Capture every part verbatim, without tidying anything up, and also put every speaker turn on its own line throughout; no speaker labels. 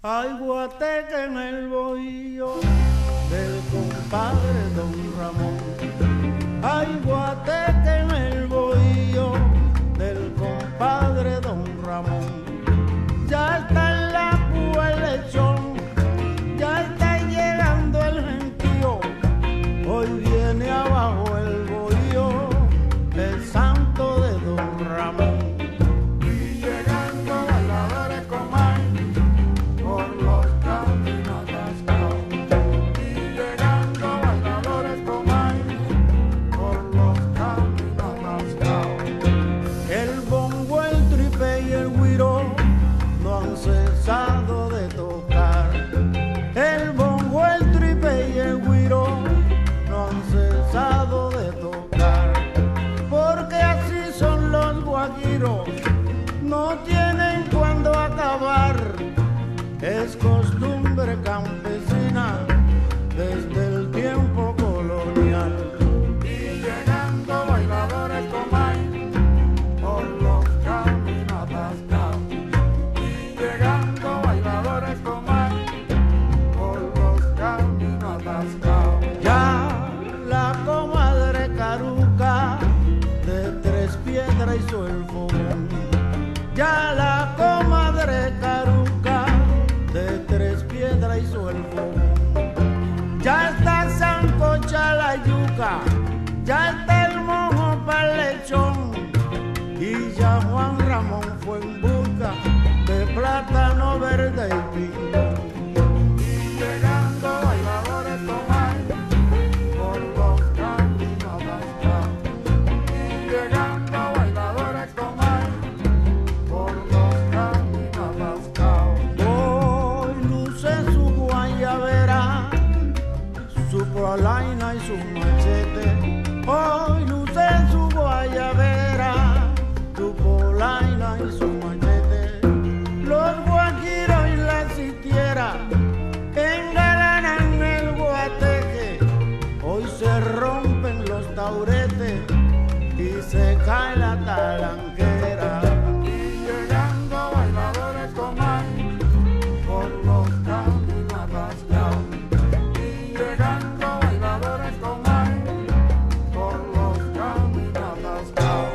Hay guateque en el bohío del compadre Don Ramón. Hay guateque en el bohío del compadre Don Ramón. Ya está en la púa el lechón, ya está llegando el gentío. Hoy viene abajo el bohío, el santo de Don Ramón.
Y llegando bailadores Comay por los caminos atascados. Y llegando bailadores Comay por los caminos atascados.
El bongo, el tripe y el güiro no han cesado de tocar. El bongo, el tripe y el güiro no han cesado de tocar. Porque así son los guajiros, no tienen cuándo acabar. Es costumbre campesina desde el tiempo colonial.
Y llegando bailadores Comay por los caminos atascados. Y llegando bailadores Comay por los caminos atascados.
Ya la comadre Caruca de Tres Piedras hizo el fogón. Ya la comadre Caruca de Tres Piedras hizo el fogón. Ya está sancocha la yuca, ya está el mojo para el lechón. Y ya Juan Ramón fue en busca de plátano verde y piñón.
Y llegando bailadores Comay por los caminos atascados. Y llegando bailadores Comay por los caminos atascados.
Hoy luce su guayabera, su polaina y su machete. Hoy luce su guayabera, su polaina y su machete. Los guajiros y la sitiera engalanan el guateque. Hoy se rompen los tauretes y se cae la talanquera.
Y llegando bailadores Comay por los caminos atascados. Y llegando bailadores Comay por los caminos atascados.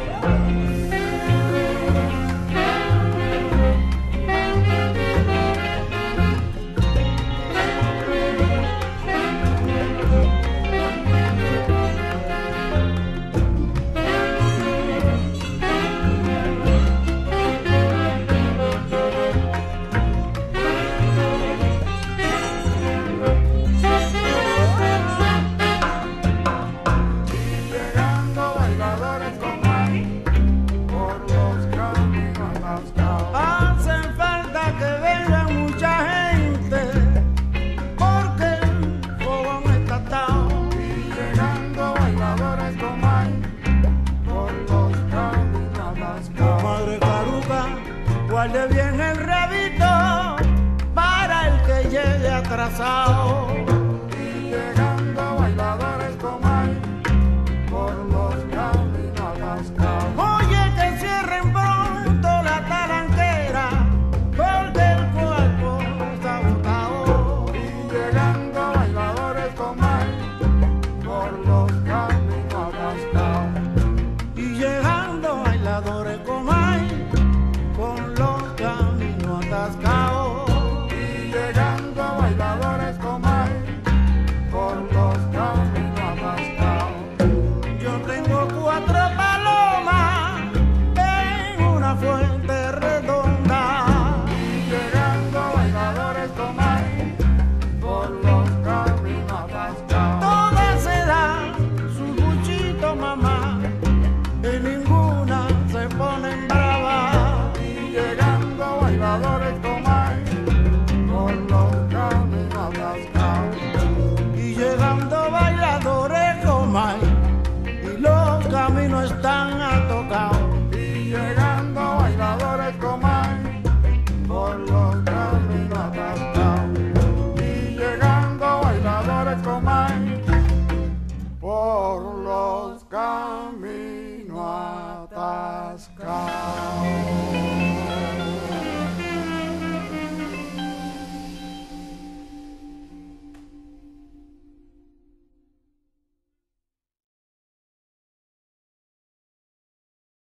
Llegando bailadores Comay por los caminos atascados.
Hacen falta que venga mucha gente porque el fogón está atado.
Y llegando bailadores Comay por los caminos atascados.
Madre Caruca, guarde bien el rabito para el que llegue atrasado.